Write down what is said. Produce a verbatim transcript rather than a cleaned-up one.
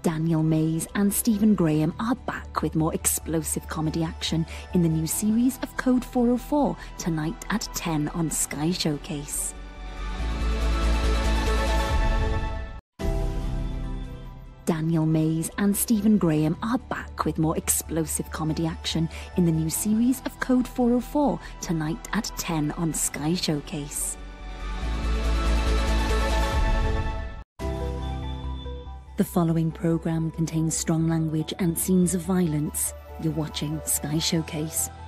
Daniel Mays and Stephen Graham are back with more explosive comedy action in the new series of Code four oh four tonight at ten on Sky Showcase. Daniel Mays and Stephen Graham are back with more explosive comedy action in the new series of Code four oh four tonight at ten on Sky Showcase. The following programme contains strong language and scenes of violence. You're watching Sky Showcase.